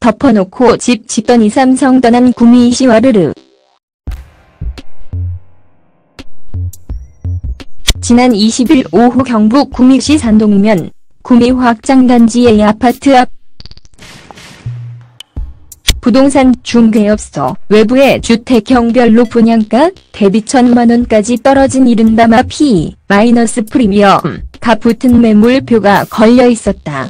덮어놓고 집 짓더니 삼성 떠난 구미시 와르르. 지난 20일 오후 경북 구미시 산동면 구미 확장단지의 아파트 앞 부동산 중개업소 외부의 주택형별로 분양가 대비 1,000만원까지 떨어진 이른바 마피 마이너스 프리미엄 가 붙은 매물표가 걸려 있었다.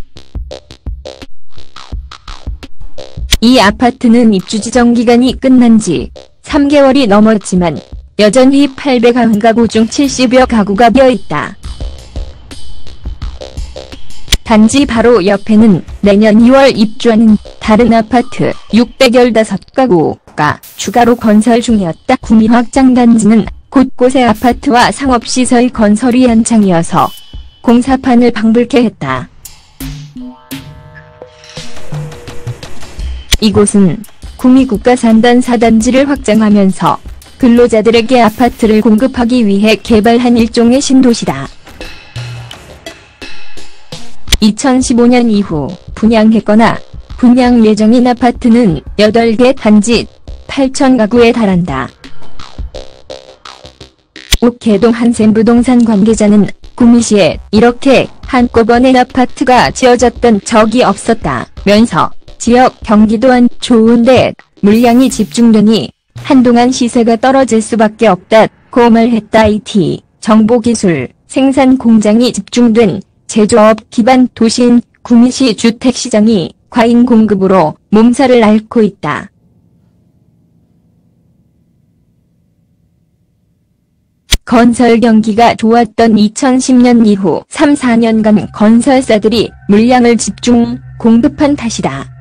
이 아파트는 입주 지정 기간이 끝난 지 3개월이 넘었지만 여전히 890가구 중 70여 가구가 비어있다. 단지 바로 옆에는 내년 2월 입주하는 다른 아파트 615가구가 추가로 건설 중이었다. 구미 확장단지는 곳곳에 아파트와 상업시설 건설이 한창이어서 공사판을 방불케 했다. 이곳은 구미 국가산단 4단지를 확장하면서 근로자들에게 아파트를 공급하기 위해 개발한 일종의 신도시다. 2015년 이후 분양했거나 분양 예정인 아파트는 8개 단지 8,000가구에 달한다. 옥계동 한샘부동산 관계자는 구미시에 이렇게 한꺼번에 아파트가 지어졌던 적이 없었다면서 지역 경기도 안 좋은데 물량이 집중되니 한동안 시세가 떨어질 수밖에 없다고 말했다. IT, 정보기술, 생산 공장이 집중된 제조업 기반 도시인 구미시 주택시장이 과잉 공급으로 몸살을 앓고 있다. 건설 경기가 좋았던 2010년 이후 3, 4년간 건설사들이 물량을 집중 공급한 탓이다.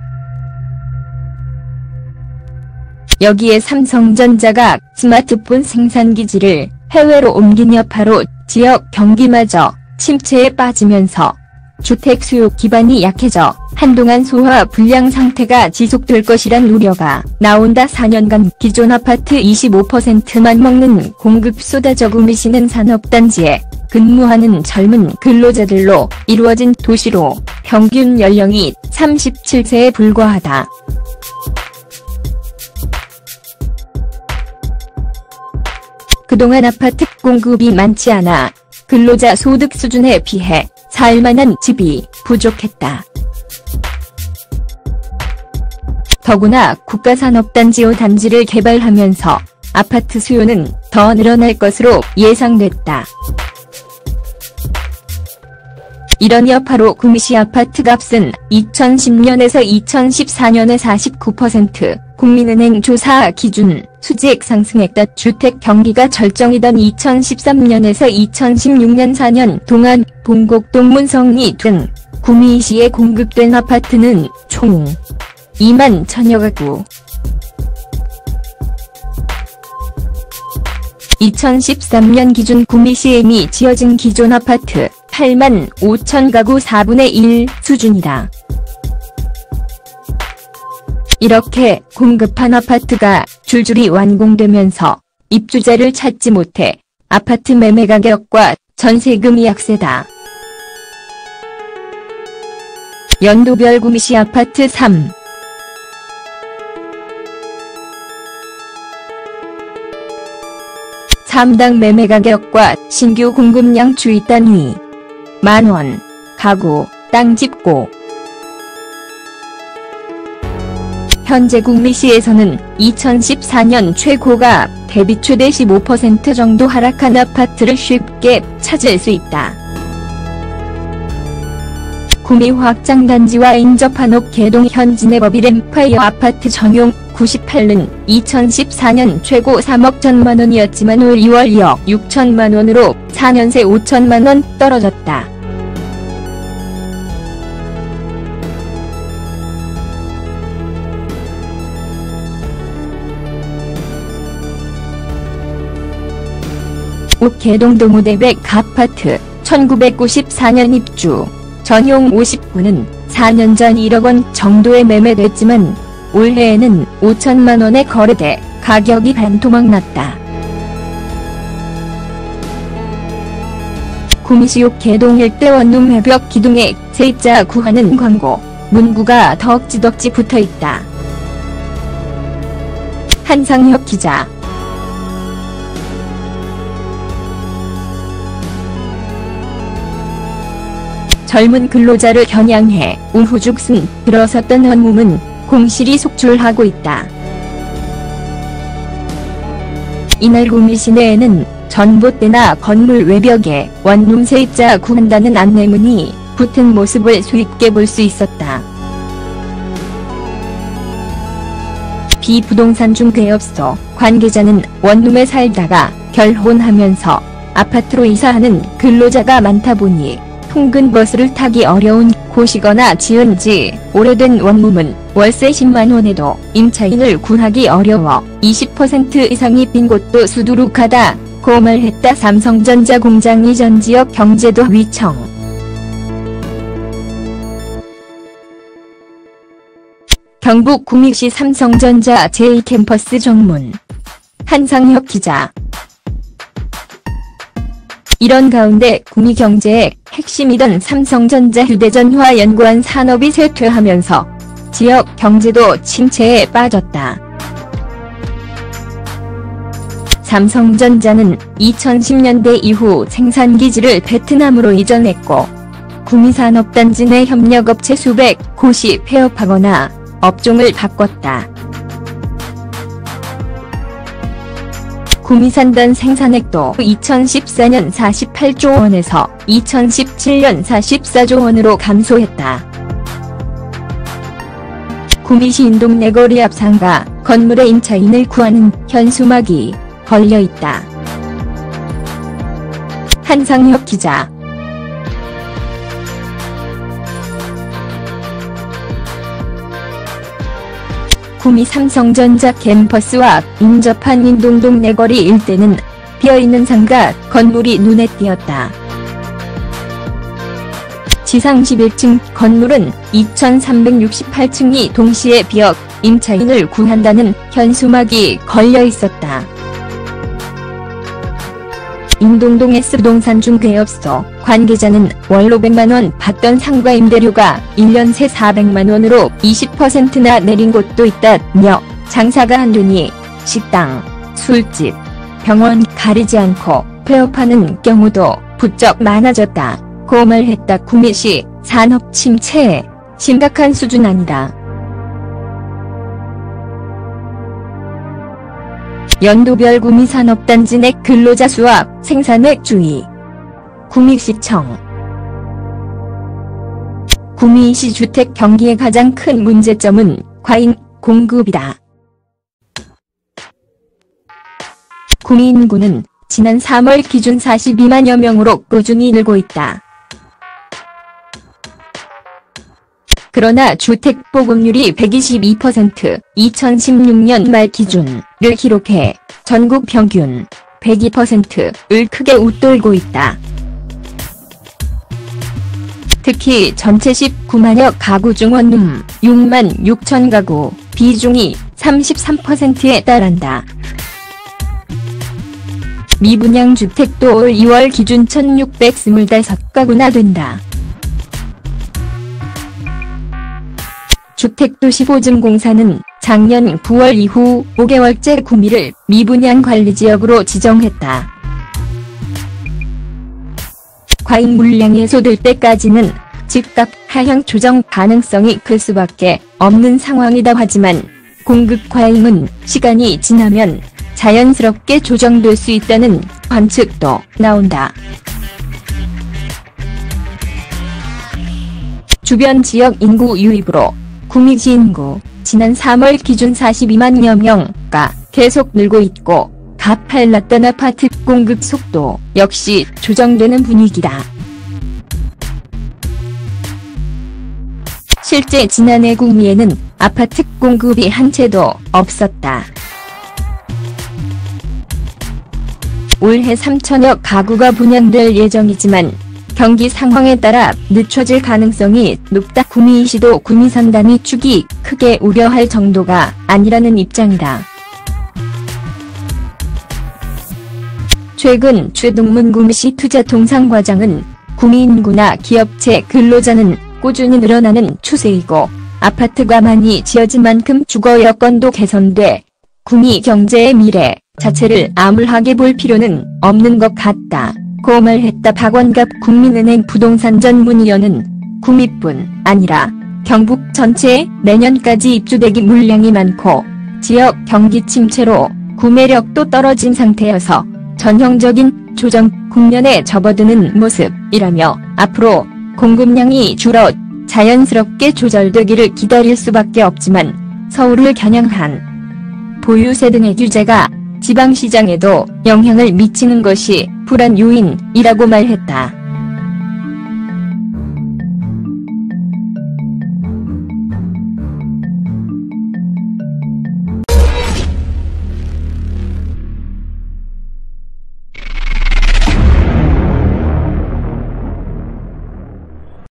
여기에 삼성전자가 스마트폰 생산기지를 해외로 옮긴 여파로 지역 경기마저 침체에 빠지면서 주택 수요 기반이 약해져 한동안 소화 불량 상태가 지속될 것이란 우려가 나온다. 4년간 기존 아파트 25%만 먹는 공급 쏟아져 구미시는 산업단지에 근무하는 젊은 근로자들로 이루어진 도시로 평균 연령이 37세에 불과하다. 그동안 아파트 공급이 많지 않아 근로자 소득 수준에 비해 살만한 집이 부족했다. 더구나 국가산업단지 5단지를 개발하면서 아파트 수요는 더 늘어날 것으로 예상됐다. 이런 여파로 구미시 아파트 값은 2010년에서 2014년에 49%, 국민은행 조사 기준 수직 상승했다. 주택 경기가 절정이던 2013년에서 2016년 4년 동안 봉곡동 문성리 등 구미시에 공급된 아파트는 총 2만 1000여 가구. 2013년 기준 구미시에 이미 지어진 기존 아파트 8만 5천 가구 4분의 1 수준이다. 이렇게 공급한 아파트가 줄줄이 완공되면서 입주자를 찾지 못해 아파트 매매 가격과 전세금이 약세다. 연도별 구미시 아파트 3. 당 매매 가격과 신규 공급량 주위 단위 만원, 가구, 땅 집고. 현재 구미시에서는 2014년 최고가 대비 최대 15% 정도 하락한 아파트를 쉽게 찾을 수 있다. 구미 확장단지와 인접한 옥계동 현진해버빌 엠파이어 아파트 전용 98는 2014년 최고 3억 1천만원이었지만 올 2월 2억 6천만원으로 4년 새 5천만원 떨어졌다. 옥계동 동우대백 아파트 1994년 입주 전용 59는 4년 전 1억원 정도에 매매됐지만 올해에는 5천만원에 거래돼 가격이 반토막 났다. 구미시 옥계동 일대 원룸 해벽 기둥에 세입자 구하는 광고 문구가 덕지덕지 붙어있다. 한상혁 기자. 젊은 근로자를 겨냥해 우후죽순 들어섰던 원룸은 공실이 속출하고 있다. 이날 구미 시내에는 전봇대나 건물 외벽에 원룸 세입자 구한다는 안내문이 붙은 모습을 수입게 볼 수 있었다. 비부동산 중개업소 관계자는 원룸에 살다가 결혼하면서 아파트로 이사하는 근로자가 많다 보니 통근 버스를 타기 어려운 곳이거나 지은 지 오래된 원룸은 월세 10만원에도 임차인을 구하기 어려워 20% 이상이 빈 곳도 수두룩하다 고 말했다. 삼성전자 공장 이전 지역 경제도 위청. 경북 구미시 삼성전자 제2캠퍼스 정문. 한상혁 기자. 이런 가운데 구미 경제의 핵심이던 삼성전자 휴대전화 연구원 산업이 쇠퇴하면서 지역 경제도 침체에 빠졌다. 삼성전자는 2010년대 이후 생산기지를 베트남으로 이전했고 구미산업단지 내 협력업체 수백 곳이 폐업하거나 업종을 바꿨다. 구미산단 생산액도 2014년 48조 원에서 2017년 44조 원으로 감소했다. 구미시 인동네거리 앞 상가 건물의 임차인을 구하는 현수막이 걸려있다. 한상혁 기자. 구미 삼성전자 캠퍼스와 인접한 인동동 내거리 일대는 비어있는 상가 건물이 눈에 띄었다. 지상 11층 건물은 2368층이 동시에 비어 임차인을 구한다는 현수막이 걸려 있었다. 인동동 S부동산 중개업소 관계자는 월로 100만원 받던 상가 임대료가 1년 새 400만원으로 20%나 내린 곳도 있다며 장사가 안 되니 식당, 술집, 병원 가리지 않고 폐업하는 경우도 부쩍 많아졌다고 말했다. 구미시 산업 침체 심각한 수준 아니다. 연도별 구미 산업단지 내 근로자 수와 생산액 주의. 구미시청. 구미시 주택 경기의 가장 큰 문제점은 과잉 공급이다. 구미 인구는 지난 3월 기준 42만여 명으로 꾸준히 늘고 있다. 그러나 주택 보급률이 122%, 2016년 말 기준을 기록해 전국 평균 102%를 크게 웃돌고 있다. 특히 전체 19만여 가구 중 원룸 6만 6천 가구 비중이 33%에 달한다. 미분양 주택도 올 2월 기준 1625가구나 된다. 주택도시보증공사는 작년 9월 이후 5개월째 구미를 미분양 관리지역으로 지정했다. 과잉 물량이 해소될 때까지는 집값 하향 조정 가능성이 클 수밖에 없는 상황이다. 하지만 공급 과잉은 시간이 지나면 자연스럽게 조정될 수 있다는 관측도 나온다. 주변 지역 인구 유입으로 구미시 인구 지난 3월 기준 42만여 명가 계속 늘고 있고 가팔랐던 아파트 공급 속도 역시 조정되는 분위기다. 실제 지난해 구미에는 아파트 공급이 한 채도 없었다. 올해 3천여 가구가 분양될 예정이지만 경기 상황에 따라 늦춰질 가능성이 높다. 구미시도 구미산단위 축이 크게 우려할 정도가 아니라는 입장이다. 최근 최동문 구미시 투자통상과장은 구미 인구나 기업체 근로자는 꾸준히 늘어나는 추세이고 아파트가 많이 지어진 만큼 주거 여건도 개선돼 구미 경제의 미래 자체를 암울하게 볼 필요는 없는 것 같다. 고 말했다. 박원갑 국민은행 부동산 전문위원은 구미뿐 아니라 경북 전체에 내년까지 입주대기 물량이 많고 지역 경기 침체로 구매력도 떨어진 상태여서 전형적인 조정 국면에 접어드는 모습이라며 앞으로 공급량이 줄어 자연스럽게 조절되기를 기다릴 수밖에 없지만 서울을 겨냥한 보유세 등의 규제가 지방시장에도 영향을 미치는 것이 불안 요인이라고 말했다.